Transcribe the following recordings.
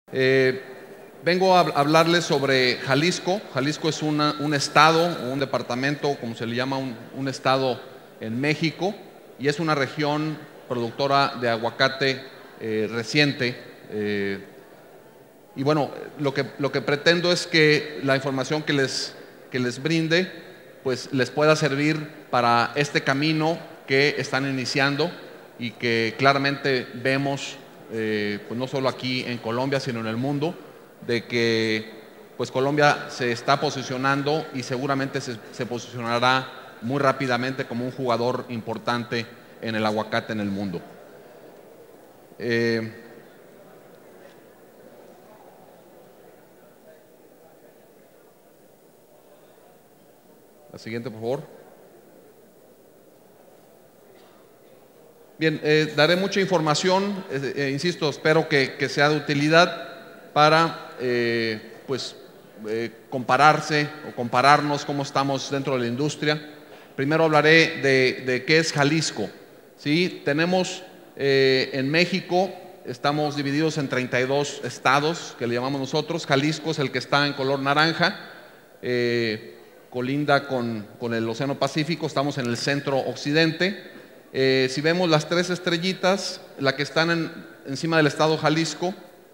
Eh, Vengo a hablarles sobre Jalisco. Jalisco es un estado, o un departamento, como se le llama, un estado en México, y es una región productora de aguacate reciente. Y bueno, lo que pretendo es que la información que les brinde, pues les pueda servir para este camino que están iniciando y que claramente vemos, pues no solo aquí en Colombia, sino en el mundo, de que pues Colombia se está posicionando y seguramente se posicionará muy rápidamente como un jugador importante en el aguacate en el mundo. La siguiente, por favor. Bien, daré mucha información, insisto, espero que sea de utilidad para compararse o compararnos cómo estamos dentro de la industria. Primero hablaré de qué es Jalisco. ¿Sí? Tenemos en México, estamos divididos en 32 estados que le llamamos nosotros. Jalisco es el que está en color naranja, colinda con el Océano Pacífico, estamos en el centro occidente. Si vemos las tres estrellitas, la que están encima del estado Jalisco,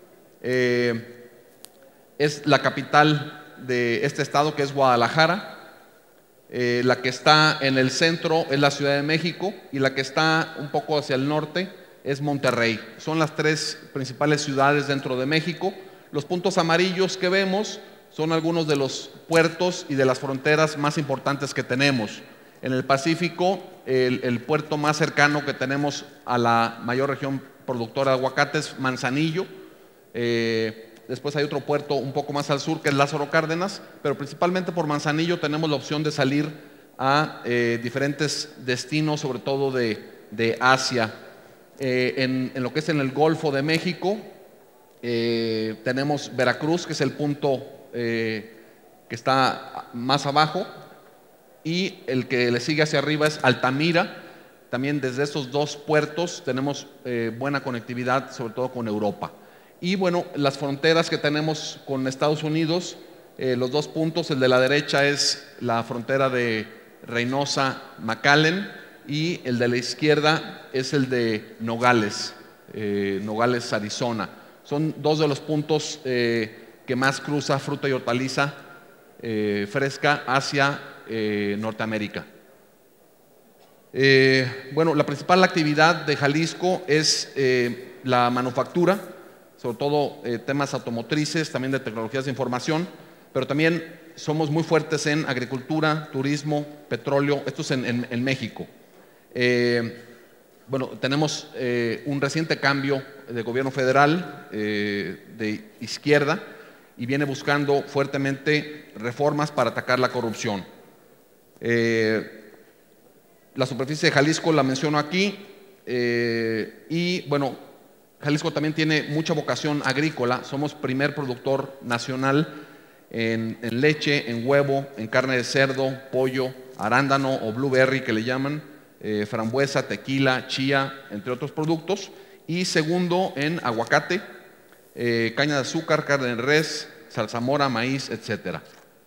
es la capital de este estado, que es Guadalajara. La que está en el centro es la Ciudad de México, y la que está un poco hacia el norte es Monterrey. Son las tres principales ciudades dentro de México. Los puntos amarillos que vemos son algunos de los puertos y de las fronteras más importantes que tenemos. En el Pacífico, el puerto más cercano que tenemos a la mayor región productora de aguacate es Manzanillo. Después hay otro puerto un poco más al sur, que es Lázaro Cárdenas, pero principalmente por Manzanillo tenemos la opción de salir a diferentes destinos, sobre todo de Asia. En lo que es en el Golfo de México, tenemos Veracruz, que es el punto que está más abajo, y el que le sigue hacia arriba es Altamira. También desde estos dos puertos tenemos buena conectividad, sobre todo con Europa. Y bueno, las fronteras que tenemos con Estados Unidos, los dos puntos, el de la derecha es la frontera de Reynosa-McAllen, y el de la izquierda es el de Nogales, Nogales, Arizona. Son dos de los puntos que más cruza fruta y hortaliza fresca hacia Norteamérica. Bueno, la principal actividad de Jalisco es la manufactura, sobre todo temas automotrices, también de tecnologías de información, pero también somos muy fuertes en agricultura, turismo, petróleo. Esto es en México. Bueno, tenemos un reciente cambio de gobierno federal de izquierda, y viene buscando fuertemente reformas para atacar la corrupción. La superficie de Jalisco la menciono aquí, y bueno, Jalisco también tiene mucha vocación agrícola. Somos primer productor nacional en leche, en huevo, en carne de cerdo, pollo, arándano o blueberry que le llaman, frambuesa, tequila, chía, entre otros productos. Y segundo en aguacate, caña de azúcar, carne de res, zarzamora, maíz, etc.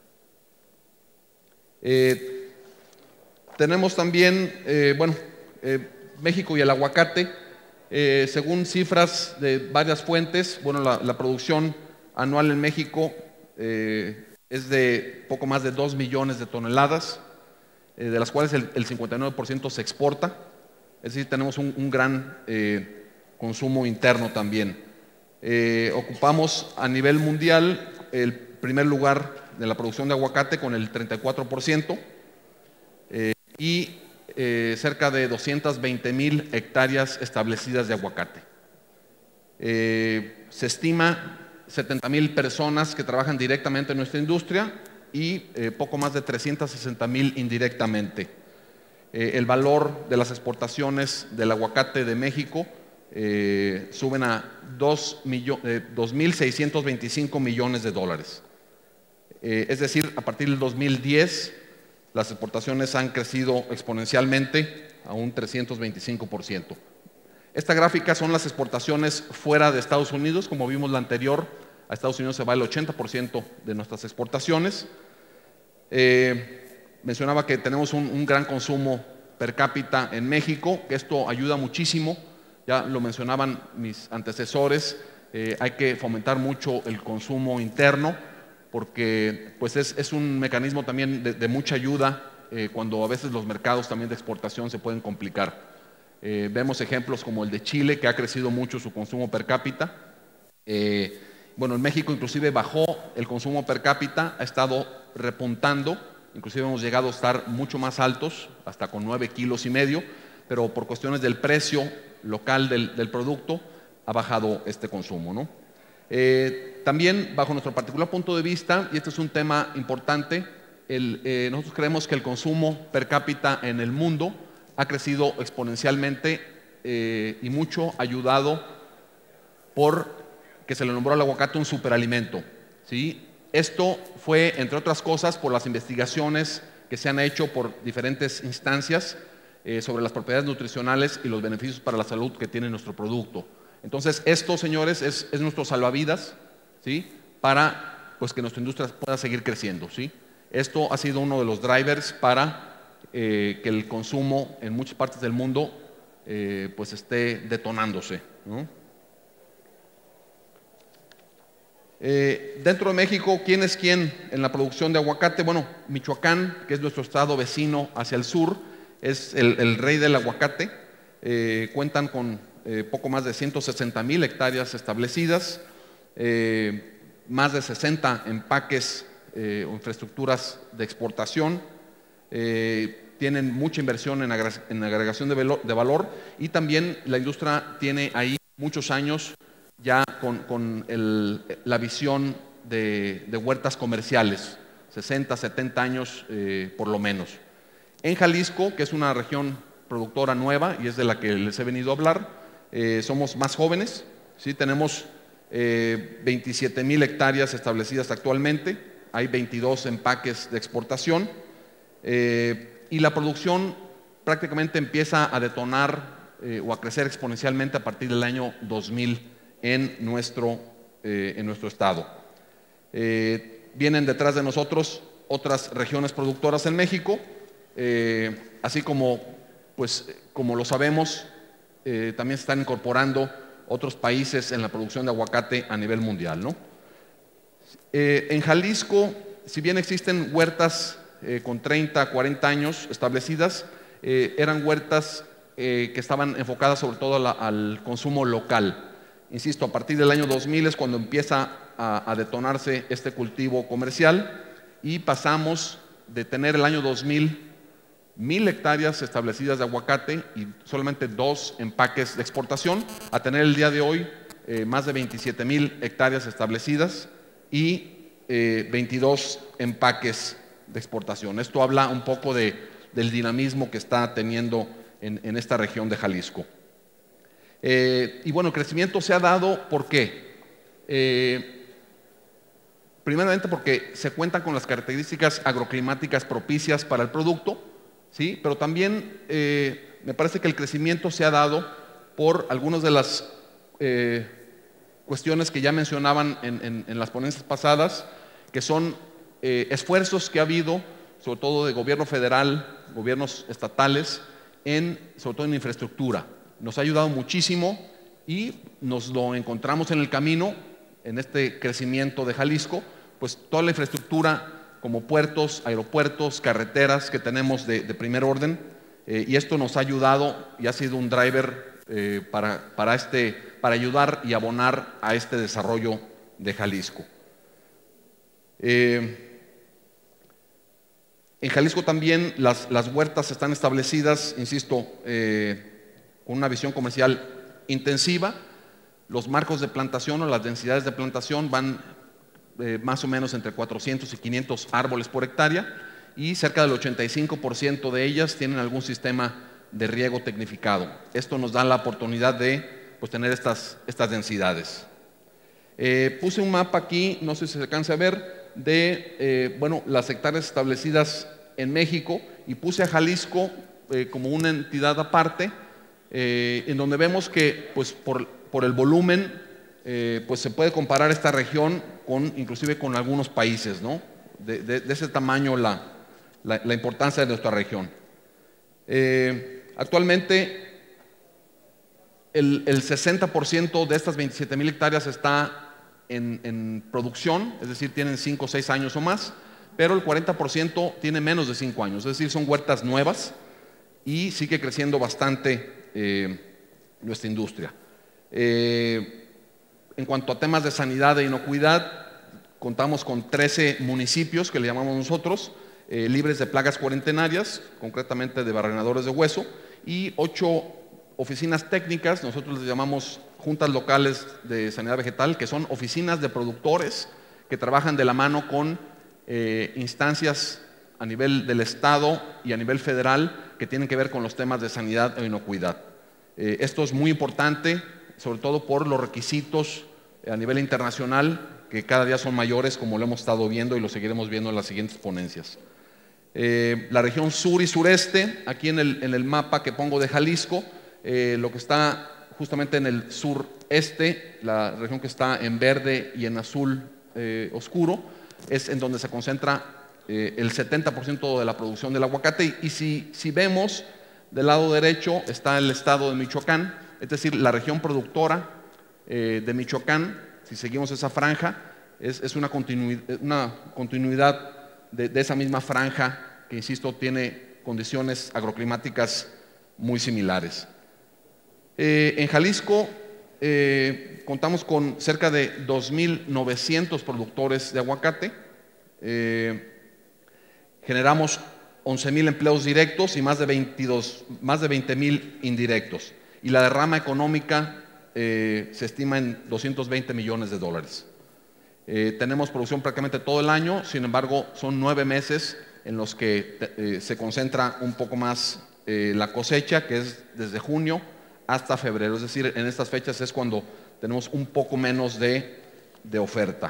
Tenemos también, México y el aguacate, según cifras de varias fuentes, bueno, la producción anual en México es de poco más de 2 millones de toneladas, de las cuales el 59% se exporta. Es decir, tenemos un gran consumo interno también. Ocupamos a nivel mundial el primer lugar de la producción de aguacate con el 34%, y cerca de 220,000 hectáreas establecidas de aguacate. Se estima 70,000 personas que trabajan directamente en nuestra industria, y poco más de 360,000 indirectamente. El valor de las exportaciones del aguacate de México suben a 2.625 millones de dólares. Es decir, a partir del 2010, las exportaciones han crecido exponencialmente a un 325%. Esta gráfica son las exportaciones fuera de Estados Unidos. Como vimos la anterior, a Estados Unidos se va el 80% de nuestras exportaciones. Mencionaba que tenemos un gran consumo per cápita en México, que esto ayuda muchísimo. Ya lo mencionaban mis antecesores, hay que fomentar mucho el consumo interno, porque pues es un mecanismo también de mucha ayuda cuando a veces los mercados también de exportación se pueden complicar. Vemos ejemplos como el de Chile, que ha crecido mucho su consumo per cápita. Bueno, en México inclusive bajó el consumo per cápita, ha estado repuntando, inclusive hemos llegado a estar mucho más altos, hasta con 9,5 kilos, pero por cuestiones del precio local del producto ha bajado este consumo, ¿no? También, bajo nuestro particular punto de vista, y este es un tema importante, nosotros creemos que el consumo per cápita en el mundo ha crecido exponencialmente y mucho ayudado por que se le nombró al aguacate un superalimento, ¿sí? Esto fue, entre otras cosas, por las investigaciones que se han hecho por diferentes instancias sobre las propiedades nutricionales y los beneficios para la salud que tiene nuestro producto. Entonces, esto, señores, es nuestro salvavidas, ¿sí? Para pues, que nuestra industria pueda seguir creciendo, ¿sí? Esto ha sido uno de los drivers para que el consumo en muchas partes del mundo pues esté detonándose, ¿no? Dentro de México, ¿quién es quién en la producción de aguacate? Bueno, Michoacán, que es nuestro estado vecino hacia el sur, es el rey del aguacate. Cuentan con poco más de 160,000 hectáreas establecidas, más de 60 empaques o infraestructuras de exportación, tienen mucha inversión en agregación de valor, y también la industria tiene ahí muchos años ya con la visión de huertas comerciales, 60, 70 años por lo menos. En Jalisco, que es una región productora nueva y es de la que les he venido a hablar, somos más jóvenes, ¿sí? Tenemos 27,000 hectáreas establecidas actualmente, hay 22 empaques de exportación y la producción prácticamente empieza a detonar o a crecer exponencialmente a partir del año 2000 en nuestro estado. Vienen detrás de nosotros otras regiones productoras en México, así como, pues, como lo sabemos, también se están incorporando otros países en la producción de aguacate a nivel mundial, ¿no? En Jalisco, si bien existen huertas con 30, 40 años establecidas, eran huertas que estaban enfocadas sobre todo al consumo local. Insisto, a partir del año 2000 es cuando empieza a detonarse este cultivo comercial y pasamos de tener el año 2000 1,000 hectáreas establecidas de aguacate y solamente 2 empaques de exportación, a tener el día de hoy más de 27,000 hectáreas establecidas y 22 empaques de exportación. Esto habla un poco del dinamismo que está teniendo en esta región de Jalisco. Y bueno, el crecimiento se ha dado, ¿por qué? Primeramente porque se cuentan con las características agroclimáticas propicias para el producto, ¿sí? Pero también me parece que el crecimiento se ha dado por algunas de las cuestiones que ya mencionaban en las ponencias pasadas, que son esfuerzos que ha habido, sobre todo de gobierno federal, gobiernos estatales, sobre todo en infraestructura. Nos ha ayudado muchísimo y nos lo encontramos en el camino, en este crecimiento de Jalisco, pues toda la infraestructura como puertos, aeropuertos, carreteras que tenemos de primer orden, y esto nos ha ayudado y ha sido un driver para ayudar y abonar a este desarrollo de Jalisco. En Jalisco también las huertas están establecidas, insisto, con una visión comercial intensiva. Los marcos de plantación o las densidades de plantación van más o menos entre 400 y 500 árboles por hectárea, y cerca del 85% de ellas tienen algún sistema de riego tecnificado. Esto nos da la oportunidad de pues, tener estas densidades. Puse un mapa aquí, no sé si se alcanza a ver, de bueno, las hectáreas establecidas en México, y puse a Jalisco como una entidad aparte, en donde vemos que pues, por el volumen pues se puede comparar esta región inclusive con algunos países, ¿no? De ese tamaño la importancia de nuestra región. Actualmente el 60% de estas 27,000 hectáreas está en producción, es decir, tienen 5 o 6 años o más, pero el 40% tiene menos de 5 años, es decir, son huertas nuevas y sigue creciendo bastante nuestra industria. En cuanto a temas de sanidad e inocuidad, contamos con 13 municipios que le llamamos nosotros, libres de plagas cuarentenarias, concretamente de barrenadores de hueso, y 8 oficinas técnicas, nosotros les llamamos juntas locales de sanidad vegetal, que son oficinas de productores que trabajan de la mano con instancias a nivel del Estado y a nivel federal que tienen que ver con los temas de sanidad e inocuidad. Esto es muy importante, sobre todo por los requisitos a nivel internacional, que cada día son mayores, como lo hemos estado viendo y lo seguiremos viendo en las siguientes ponencias. La región sur y sureste, aquí en el mapa que pongo de Jalisco, lo que está justamente en el sureste, la región que está en verde y en azul oscuro, es en donde se concentra el 70% de la producción del aguacate. Y si vemos, del lado derecho está el estado de Michoacán, es decir, la región productora de Michoacán. Si seguimos esa franja, es una continuidad de esa misma franja que, insisto, tiene condiciones agroclimáticas muy similares. En Jalisco contamos con cerca de 2,900 productores de aguacate, generamos 11,000 empleos directos y más de 20,000 indirectos, y la derrama económica se estima en $220 millones. Tenemos producción prácticamente todo el año, sin embargo son 9 meses en los que se concentra un poco más la cosecha, que es desde junio hasta febrero, es decir, en estas fechas es cuando tenemos un poco menos de oferta.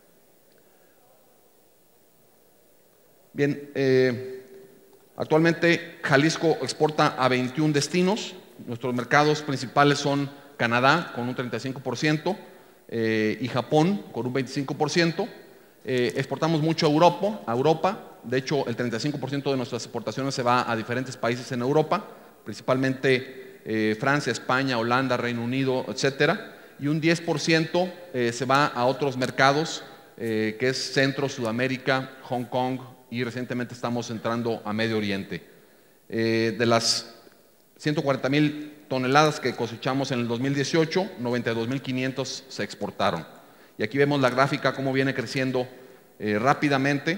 Bien, actualmente Jalisco exporta a 21 destinos, nuestros mercados principales son Canadá con un 35% y Japón con un 25%. Exportamos mucho a Europa, de hecho el 35% de nuestras exportaciones se va a diferentes países en Europa, principalmente Francia, España, Holanda, Reino Unido, etcétera, y un 10% se va a otros mercados, que es Centro, Sudamérica, Hong Kong, y recientemente estamos entrando a Medio Oriente. De las 140,000 toneladas que cosechamos en el 2018, 92,500 se exportaron. Y aquí vemos la gráfica cómo viene creciendo rápidamente,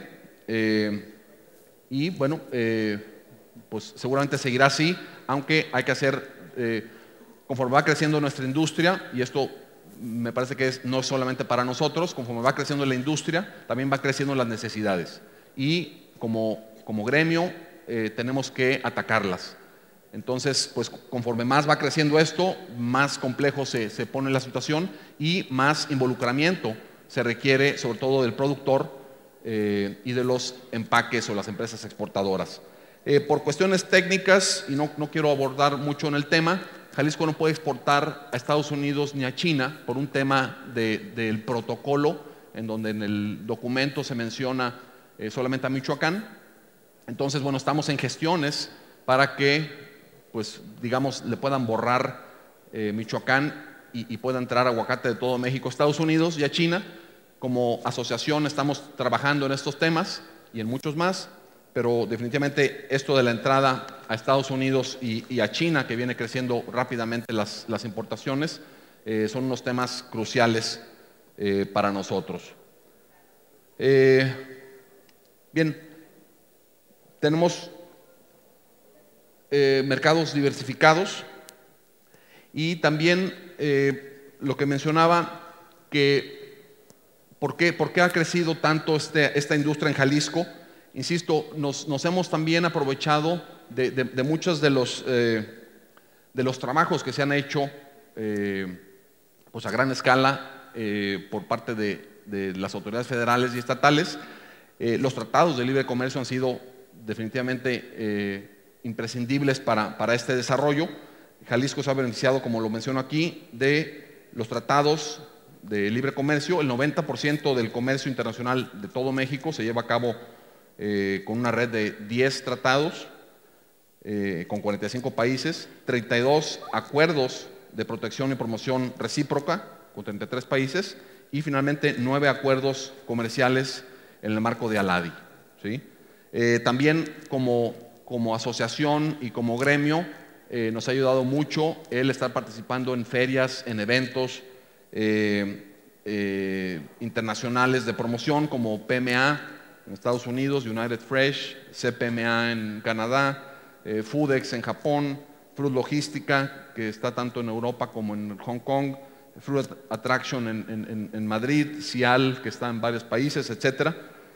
y bueno, pues seguramente seguirá así, aunque hay que hacer, conforme va creciendo nuestra industria, y esto me parece que no es solamente para nosotros, conforme va creciendo la industria, también va creciendo las necesidades. Y como gremio tenemos que atacarlas. Entonces, pues conforme más va creciendo esto, más complejo se pone la situación y más involucramiento se requiere, sobre todo del productor y de los empaques o las empresas exportadoras. Por cuestiones técnicas, y no quiero abordar mucho en el tema, Jalisco no puede exportar a Estados Unidos ni a China por un tema del protocolo, en donde en el documento se menciona solamente a Michoacán. Entonces, bueno, estamos en gestiones para que, pues, digamos, le puedan borrar Michoacán y pueda entrar aguacate de todo México a Estados Unidos y a China. Como asociación estamos trabajando en estos temas y en muchos más, pero definitivamente esto de la entrada a Estados Unidos y a China, que viene creciendo rápidamente las importaciones, son unos temas cruciales para nosotros. Bien, tenemos mercados diversificados y también lo que mencionaba, que ¿por qué ha crecido tanto esta industria en Jalisco? Insisto, nos hemos también aprovechado de muchos de los trabajos que se han hecho pues a gran escala por parte de las autoridades federales y estatales. Los tratados de libre comercio han sido definitivamente imprescindibles para este desarrollo. Jalisco se ha beneficiado, como lo menciono aquí, de los tratados de libre comercio. El 90% del comercio internacional de todo México se lleva a cabo con una red de 10 tratados con 45 países, 32 acuerdos de protección y promoción recíproca con 33 países y finalmente 9 acuerdos comerciales en el marco de ALADI, ¿sí? También como asociación y como gremio nos ha ayudado mucho el estar participando en ferias, en eventos internacionales de promoción como PMA en Estados Unidos, United Fresh, CPMA en Canadá, Foodex en Japón, Fruit Logística, que está tanto en Europa como en Hong Kong, Fruit Attraction en Madrid, CIAL, que está en varios países, etc.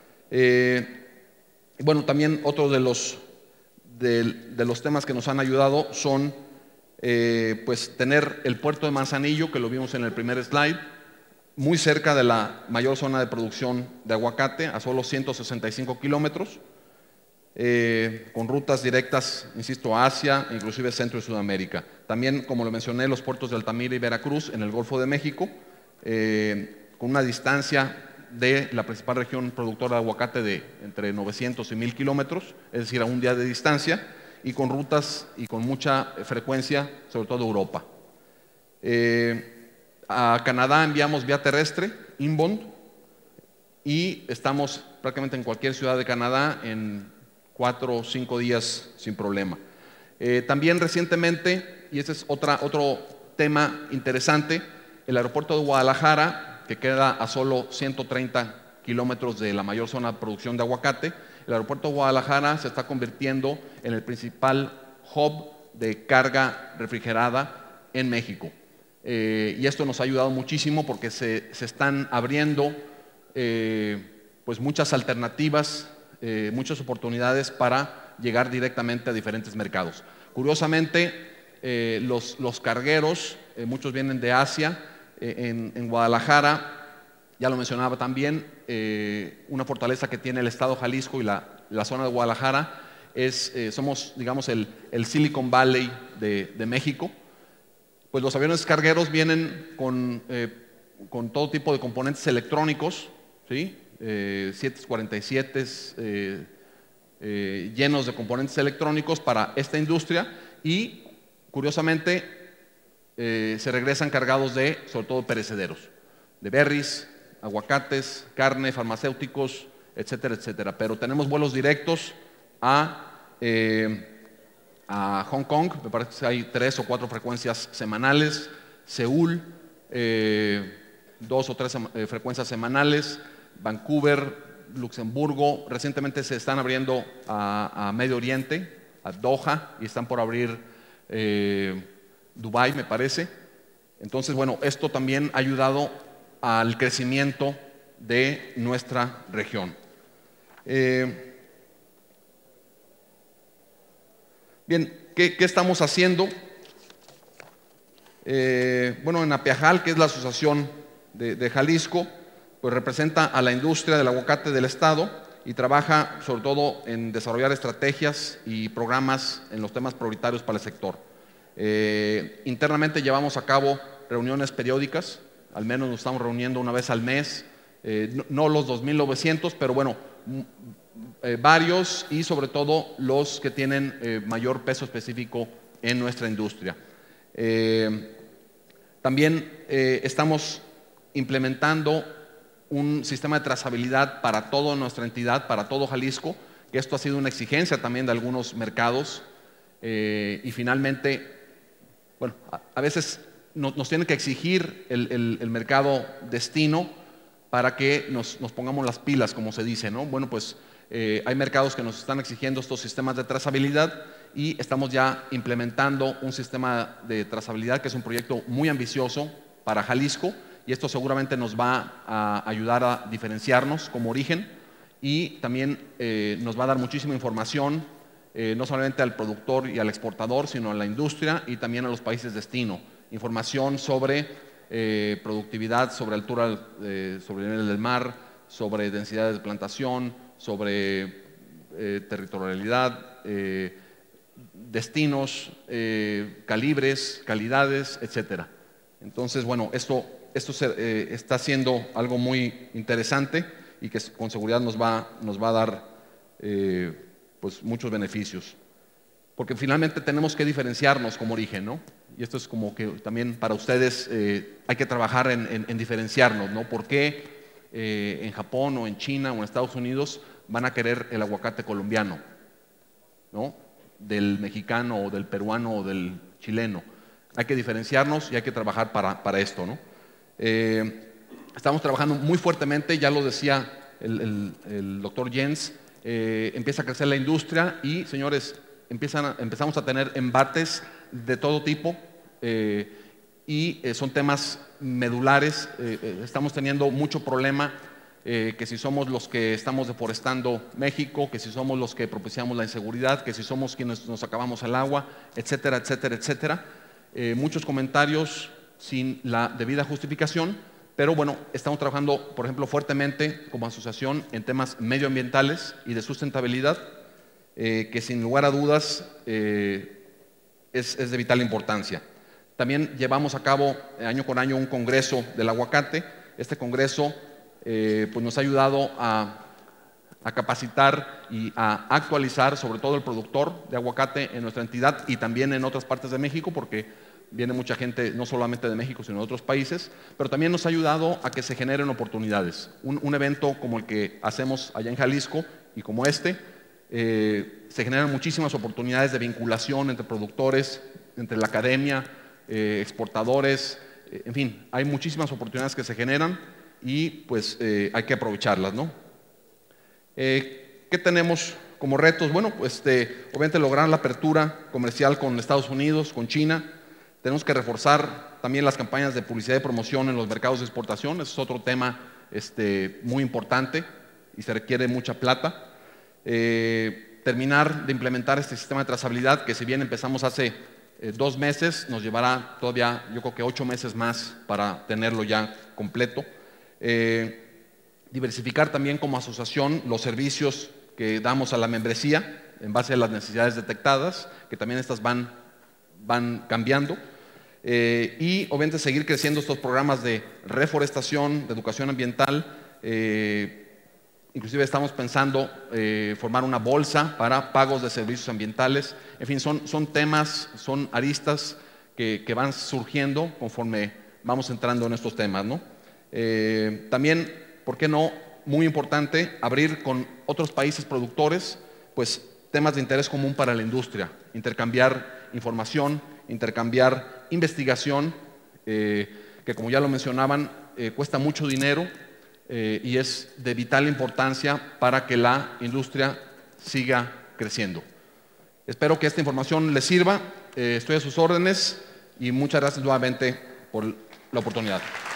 Bueno, también otro de los temas que nos han ayudado son pues tener el puerto de Manzanillo, que lo vimos en el primer slide, muy cerca de la mayor zona de producción de aguacate, a solo 165 kilómetros, con rutas directas, insisto, a Asia, inclusive Centro y Sudamérica. También, como lo mencioné, los puertos de Altamira y Veracruz en el Golfo de México, con una distancia de la principal región productora de aguacate de entre 900 y 1000 kilómetros, es decir, a un día de distancia, y con rutas y con mucha frecuencia, sobre todo Europa. A Canadá enviamos vía terrestre, inbound, y estamos prácticamente en cualquier ciudad de Canadá en 4 o 5 días sin problema. También recientemente, y este es otro tema interesante, el aeropuerto de Guadalajara, que queda a solo 130 kilómetros de la mayor zona de producción de aguacate, el aeropuerto de Guadalajara se está convirtiendo en el principal hub de carga refrigerada en México. Y esto nos ha ayudado muchísimo porque se están abriendo pues muchas alternativas, muchas oportunidades para llegar directamente a diferentes mercados. Curiosamente, los cargueros, muchos vienen de Asia, en Guadalajara, ya lo mencionaba también, una fortaleza que tiene el estado Jalisco y la zona de Guadalajara somos, digamos, el Silicon Valley de México. Pues los aviones cargueros vienen con todo tipo de componentes electrónicos, ¿sí? 747 llenos de componentes electrónicos para esta industria y, curiosamente, se regresan cargados de, sobre todo, perecederos, de berries, aguacates, carne, farmacéuticos, etcétera, etcétera. Pero tenemos vuelos directos a Hong Kong, me parece que hay 3 o 4 frecuencias semanales, Seúl, 2 o 3 frecuencias semanales, Vancouver, Luxemburgo, recientemente se están abriendo a Medio Oriente, a Doha, y están por abrir Dubái, me parece. Entonces, bueno, esto también ha ayudado al crecimiento de nuestra región. Bien, ¿qué estamos haciendo? Bueno, en Apiajal, que es la asociación de Jalisco, pues representa a la industria del aguacate del estado y trabaja sobre todo en desarrollar estrategias y programas en los temas prioritarios para el sector. Internamente llevamos a cabo reuniones periódicas, al menos nos estamos reuniendo una vez al mes, no los 2.900, pero bueno, varios y sobre todo los que tienen mayor peso específico en nuestra industria. También estamos implementando un sistema de trazabilidad para toda nuestra entidad, para todo Jalisco, que esto ha sido una exigencia también de algunos mercados y finalmente, bueno, a veces nos tiene que exigir el mercado destino para que nos pongamos las pilas, como se dice, ¿no? Bueno, pues hay mercados que nos están exigiendo estos sistemas de trazabilidad y estamos ya implementando un sistema de trazabilidad que es un proyecto muy ambicioso para Jalisco y esto seguramente nos va a ayudar a diferenciarnos como origen y también nos va a dar muchísima información, no solamente al productor y al exportador, sino a la industria y también a los países destino. Información sobre productividad, sobre altura, sobre el nivel del mar, sobre densidad de plantación, sobre territorialidad, destinos, calibres, calidades, etcétera. Entonces, bueno, esto está siendo algo muy interesante y que con seguridad nos va a dar pues muchos beneficios. Porque finalmente tenemos que diferenciarnos como origen, ¿no? Y esto es como que también para ustedes hay que trabajar en diferenciarnos, ¿no? ¿Por qué en Japón o en China o en Estados Unidos van a querer el aguacate colombiano, ¿no? Del mexicano o del peruano o del chileno? Hay que diferenciarnos y hay que trabajar para esto, ¿no? Estamos trabajando muy fuertemente, ya lo decía el doctor Jens, empieza a crecer la industria y, señores, empezamos a tener embates de todo tipo y son temas medulares. Estamos teniendo mucho problema, que si somos los que estamos deforestando México, que si somos los que propiciamos la inseguridad, que si somos quienes nos acabamos el agua, etcétera, etcétera, etcétera. Muchos comentarios sin la debida justificación, pero bueno, estamos trabajando, por ejemplo, fuertemente como asociación en temas medioambientales y de sustentabilidad, que sin lugar a dudas es de vital importancia. También llevamos a cabo año con año un congreso del aguacate. Este congreso pues nos ha ayudado a capacitar y a actualizar sobre todo el productor de aguacate en nuestra entidad y también en otras partes de México, porque viene mucha gente no solamente de México sino de otros países, pero también nos ha ayudado a que se generen oportunidades. Un evento como el que hacemos allá en Jalisco y como este, se generan muchísimas oportunidades de vinculación entre productores, entre la academia, exportadores, en fin, hay muchísimas oportunidades que se generan y pues hay que aprovecharlas, ¿no? ¿Qué tenemos como retos? Bueno, pues obviamente lograr la apertura comercial con Estados Unidos, con China. Tenemos que reforzar también las campañas de publicidad y promoción en los mercados de exportación. Ese es otro tema muy importante y se requiere mucha plata. Terminar de implementar este sistema de trazabilidad, que si bien empezamos hace 2 meses, nos llevará todavía, yo creo que 8 meses más para tenerlo ya completo. Diversificar también como asociación los servicios que damos a la membresía en base a las necesidades detectadas, que también estas van cambiando. Y obviamente seguir creciendo estos programas de reforestación, de educación ambiental. Inclusive estamos pensando formar una bolsa para pagos de servicios ambientales. En fin, son temas, son aristas que van surgiendo conforme vamos entrando en estos temas, ¿no? También, ¿por qué no? Muy importante, abrir con otros países productores, pues temas de interés común para la industria, intercambiar información, intercambiar investigación, que como ya lo mencionaban, cuesta mucho dinero y es de vital importancia para que la industria siga creciendo. Espero que esta información les sirva, estoy a sus órdenes y muchas gracias nuevamente por la oportunidad.